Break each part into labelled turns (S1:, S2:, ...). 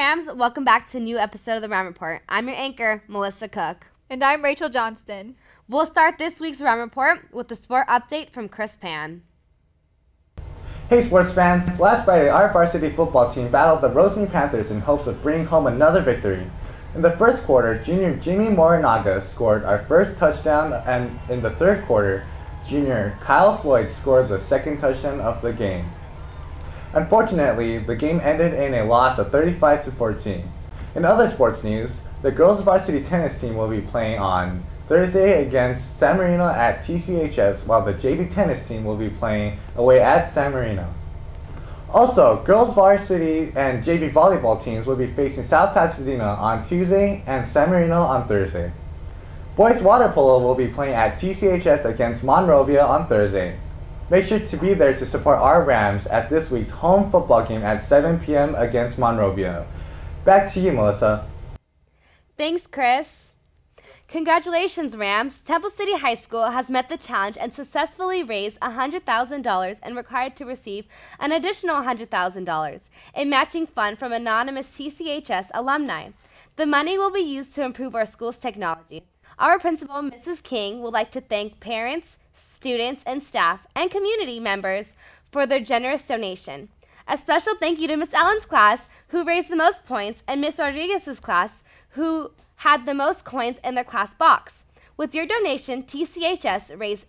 S1: Rams, welcome back to a new episode of the Ram Report. I'm your anchor, Melissa Cook.
S2: And I'm Rachel Johnston.
S1: We'll start this week's Ram Report with the sport update from Chris Pan.
S3: Hey sports fans, last Friday our varsity football team battled the Rosemead Panthers in hopes of bringing home another victory. In the first quarter, junior Jimmy Morinaga scored our first touchdown, and in the third quarter, junior Kyle Floyd scored the second touchdown of the game. Unfortunately, the game ended in a loss of 35-14. In other sports news, the girls varsity tennis team will be playing on Thursday against San Marino at TCHS, while the JV tennis team will be playing away at San Marino. Also, girls varsity and JV volleyball teams will be facing South Pasadena on Tuesday and San Marino on Thursday. Boys water polo will be playing at TCHS against Monrovia on Thursday. Make sure to be there to support our Rams at this week's home football game at 7 p.m. against Monrovia. Back to you, Melissa.
S1: Thanks, Chris. Congratulations, Rams! Temple City High School has met the challenge and successfully raised $100,000 and required to receive an additional $100,000 in matching fund from anonymous TCHS alumni. The money will be used to improve our school's technology. Our principal, Mrs. King, would like to thank parents, students, and staff, and community members for their generous donation. A special thank you to Miss Allen's class, who raised the most points, and Miss Rodriguez's class, who had the most coins in their class box. With your donation, TCHS raised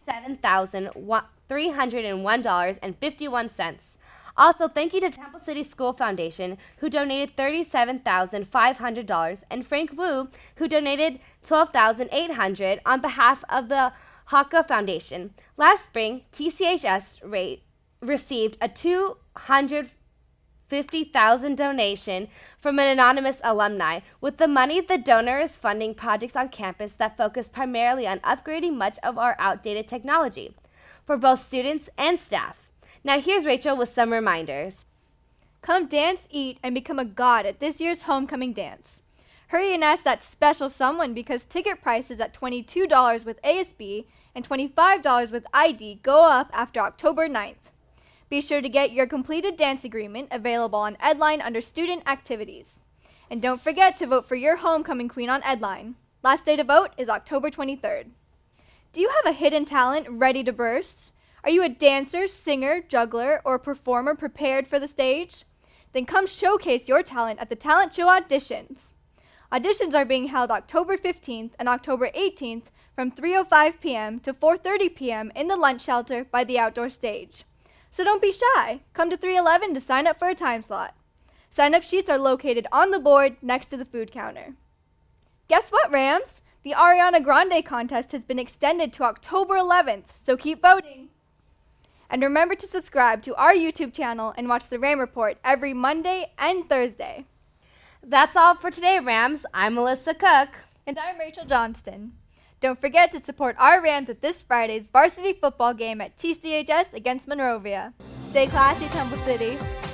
S1: $87,301.51. Also, thank you to Temple City School Foundation, who donated $37,500, and Frank Wu, who donated $12,800 on behalf of the Haka Foundation. Last spring, TCHS received a $250,000 donation from an anonymous alumni. With the money, the donor is funding projects on campus that focus primarily on upgrading much of our outdated technology for both students and staff. Now here's Rachel with some reminders.
S2: Come dance, eat, and become a god at this year's homecoming dance. Hurry and ask that special someone because ticket prices at $22 with ASB and $25 with ID go up after October 9th. Be sure to get your completed dance agreement available on Edline under Student Activities. And don't forget to vote for your homecoming queen on Edline. Last day to vote is October 23rd. Do you have a hidden talent ready to burst? Are you a dancer, singer, juggler, or performer prepared for the stage? Then come showcase your talent at the Talent Show auditions. Auditions are being held October 15th and October 18th from 3:05 p.m. to 4:30 p.m. in the lunch shelter by the outdoor stage. So don't be shy. Come to 311 to sign up for a time slot. Sign-up sheets are located on the board next to the food counter. Guess what, Rams? The Ariana Grande contest has been extended to October 11th, so keep voting. And remember to subscribe to our YouTube channel and watch the Ram Report every Monday and Thursday.
S1: That's all for today, Rams. I'm Melissa Cook.
S2: And I'm Rachel Johnston. Don't forget to support our Rams at this Friday's varsity football game at TCHS against Monrovia. Stay classy, Temple City.